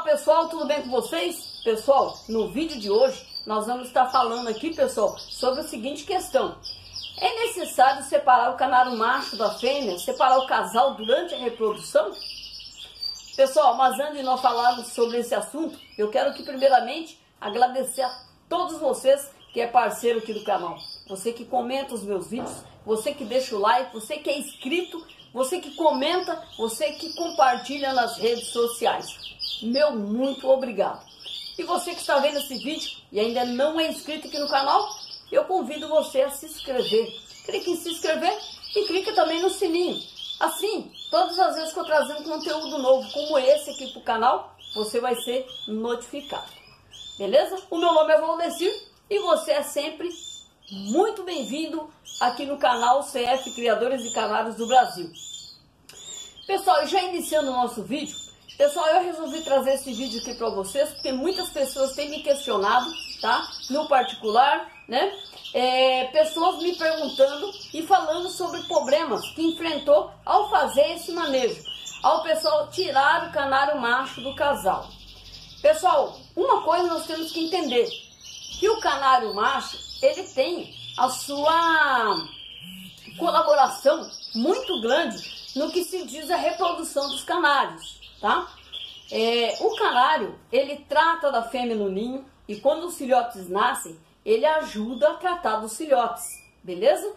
pessoal, tudo bem com vocês? Pessoal, no vídeo de hoje nós vamos estar falando aqui, pessoal, sobre a seguinte questão. É necessário separar o canário macho da fêmea, separar o casal durante a reprodução? Pessoal, mas antes de nós falarmos sobre esse assunto, eu quero aqui primeiramente agradecer a todos vocês que é parceiro aqui do canal. Você que comenta os meus vídeos, você que deixa o like, você que é inscrito, você que comenta, você que compartilha nas redes sociais. Meu muito obrigado. E você que está vendo esse vídeo e ainda não é inscrito aqui no canal, eu convido você a se inscrever. Clique em se inscrever e clique também no sininho. Assim, todas as vezes que eu trazer um conteúdo novo como esse aqui para o canal, você vai ser notificado. Beleza? O meu nome é Valdecir e você é sempre muito bem-vindo aqui no canal CF Criadores de Canários do Brasil. Pessoal, já iniciando o nosso vídeo, pessoal, eu resolvi trazer esse vídeo aqui para vocês porque muitas pessoas têm me questionado, tá? No particular, né? Pessoas me perguntando e falando sobre problemas que enfrentou ao fazer esse manejo, ao pessoal tirar o canário macho do casal. Pessoal, uma coisa nós temos que entender, que o canário macho, ele tem a sua colaboração muito grande no que se diz a reprodução dos canários, tá? O canário, ele trata da fêmea no ninho e quando os filhotes nascem, ele ajuda a tratar dos filhotes, beleza?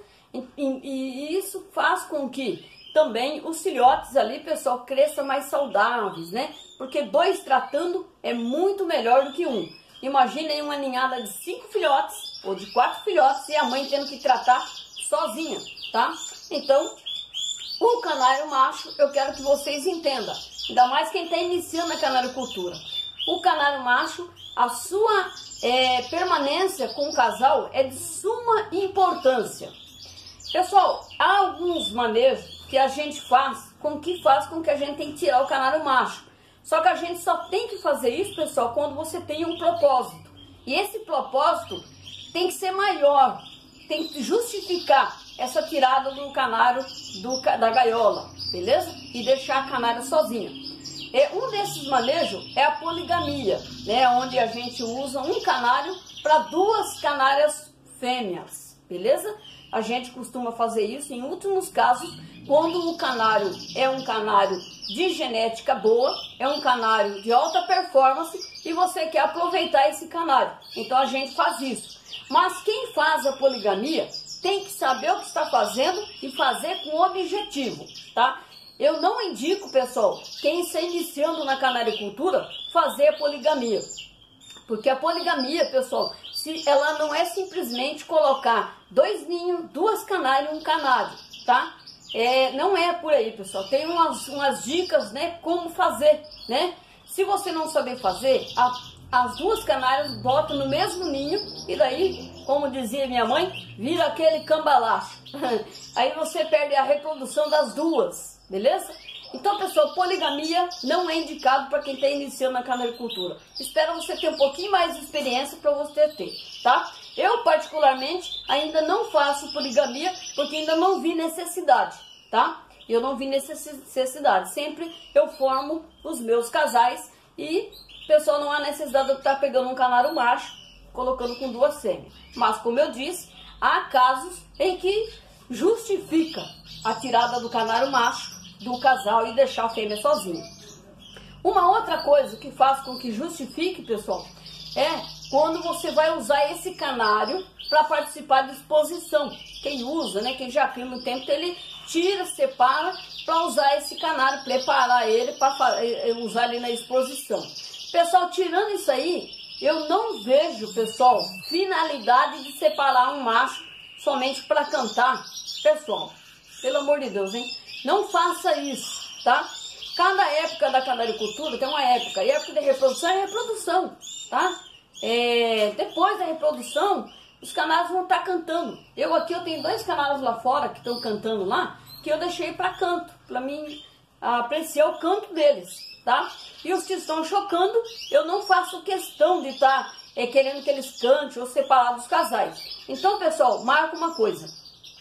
E isso faz com que também os filhotes ali, pessoal, cresçam mais saudáveis, né? Porque dois tratando é muito melhor do que um. Imaginem uma ninhada de 5 filhotes ou de 4 filhotes e a mãe tendo que tratar sozinha, tá? Então, o canário macho, eu quero que vocês entendam, ainda mais quem está iniciando a canaricultura. O canário macho, a sua permanência com o casal é de suma importância. Pessoal, há alguns manejos que a gente faz com que a gente tem que tirar o canário macho. Só que a gente só tem que fazer isso, pessoal, quando você tem um propósito. E esse propósito tem que ser maior, tem que justificar essa tirada do canário da gaiola, beleza? E deixar a canária sozinha. Um desses manejos é a poligamia, né? Onde a gente usa um canário para 2 canárias fêmeas, beleza? A gente costuma fazer isso em últimos casos, quando o canário é um canário de genética boa, é um canário de alta performance e você quer aproveitar esse canário. Então a gente faz isso. Mas quem faz a poligamia tem que saber o que está fazendo e fazer com objetivo, tá? Eu não indico, pessoal, quem está iniciando na canaricultura fazer a poligamia. Porque a poligamia, pessoal, ela não é simplesmente colocar 2 ninhos, 2 canários e um canário, tá? Não é por aí, pessoal. Tem umas dicas, né, como fazer, né? Se você não saber fazer, as 2 canárias botam no mesmo ninho e daí, como dizia minha mãe, vira aquele cambalacho. Aí você perde a reprodução das 2, beleza? Então, pessoal, poligamia não é indicado para quem está iniciando na canaricultura. Espero você ter um pouquinho mais de experiência para você ter, tá? Eu, particularmente, ainda não faço poligamia porque ainda não vi necessidade, tá? Eu não vi necessidade. Sempre eu formo os meus casais e, pessoal, não há necessidade de eu estar pegando um canário macho, colocando com 2 fêmeas. Mas, como eu disse, há casos em que justifica a tirada do canário macho do casal e deixar a fêmea sozinha. Uma outra coisa que faz com que justifique, pessoal, é quando você vai usar esse canário para participar de exposição. Quem usa, né, quem já cria no tempo, ele tira, separa para usar esse canário, preparar ele para usar ele na exposição. Pessoal, tirando isso aí, eu não vejo, pessoal, finalidade de separar um macho somente para cantar. Pessoal, pelo amor de Deus, hein? Não faça isso, tá? Cada época da canaricultura tem uma época. E a época de reprodução é reprodução, tá? Depois da reprodução, os canários vão estar cantando. Eu tenho 2 canários lá fora que estão cantando lá, que eu deixei para canto, para mim apreciar o canto deles, tá? E os que estão chocando, eu não faço questão de estar querendo que eles cantem ou separar dos casais. Então, pessoal, marca uma coisa.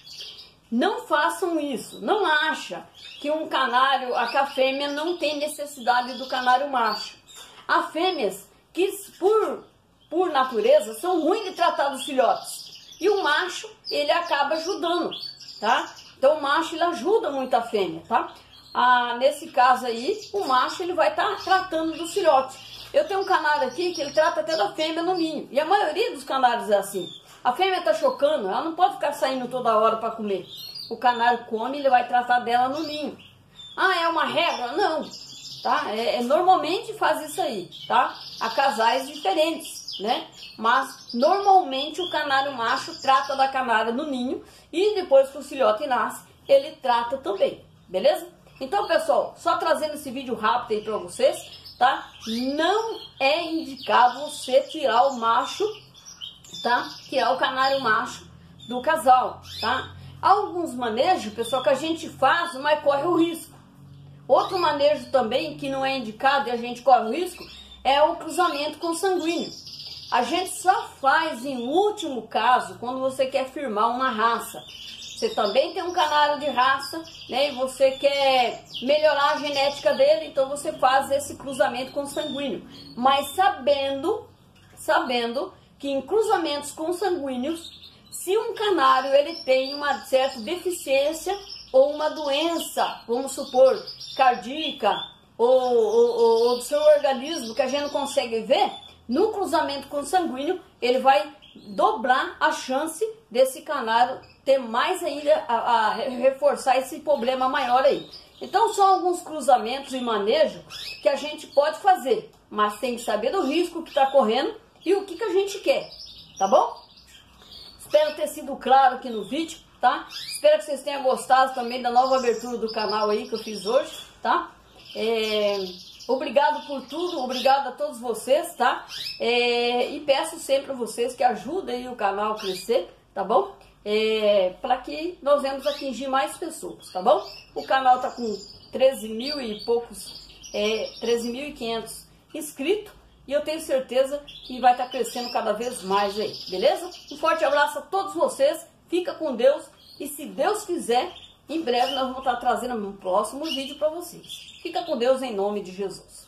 Não façam isso. Não acha que um canário, a fêmea não tem necessidade do canário macho. Há fêmeas que, por natureza, são ruins de tratar dos filhotes. E o macho, ele acaba ajudando, tá? Então o macho, ele ajuda muito a fêmea, tá? Nesse caso aí, o macho, ele vai estar tratando dos filhotes. Eu tenho um canário aqui que ele trata até da fêmea no ninho. E a maioria dos canários é assim. A fêmea está chocando, ela não pode ficar saindo toda hora para comer. O canário come, ele vai tratar dela no ninho. É uma regra? Não, tá? Normalmente faz isso aí, tá? Há casais diferentes, né? Mas normalmente o canário macho trata da canária no ninho e depois que o filhote nasce, ele trata também, beleza? Então, pessoal, só trazendo esse vídeo rápido aí para vocês, tá? Não é indicado você tirar o macho, tá? Tirar o canário macho do casal, tá? Alguns manejos, pessoal, que a gente faz, mas corre o risco. Outro manejo também que não é indicado e a gente corre o risco é o cruzamento consanguíneo. A gente só faz em último caso quando você quer firmar uma raça. Você também tem um canário de raça, né? E você quer melhorar a genética dele, então você faz esse cruzamento consanguíneo. Mas sabendo que em cruzamentos consanguíneos, se um canário ele tem uma certa deficiência ou uma doença, vamos supor, cardíaca ou do seu organismo que a gente não consegue ver, no cruzamento consanguíneo ele vai dobrar a chance desse canário ter mais ainda a reforçar esse problema maior aí. Então são alguns cruzamentos e manejo que a gente pode fazer, mas tem que saber do risco que está correndo e o que a gente quer, tá bom? Espero ter sido claro aqui no vídeo, tá? Espero que vocês tenham gostado também da nova abertura do canal aí que eu fiz hoje, tá? Obrigado por tudo, obrigado a todos vocês, tá? E peço sempre a vocês que ajudem aí o canal a crescer, tá bom? Para que nós venhamos atingir mais pessoas, tá bom? O canal tá com 13 mil e poucos, 13.500 inscritos. E eu tenho certeza que vai estar crescendo cada vez mais aí, beleza? Um forte abraço a todos vocês, fica com Deus e se Deus quiser, em breve nós vamos estar trazendo um próximo vídeo para vocês. Fica com Deus em nome de Jesus.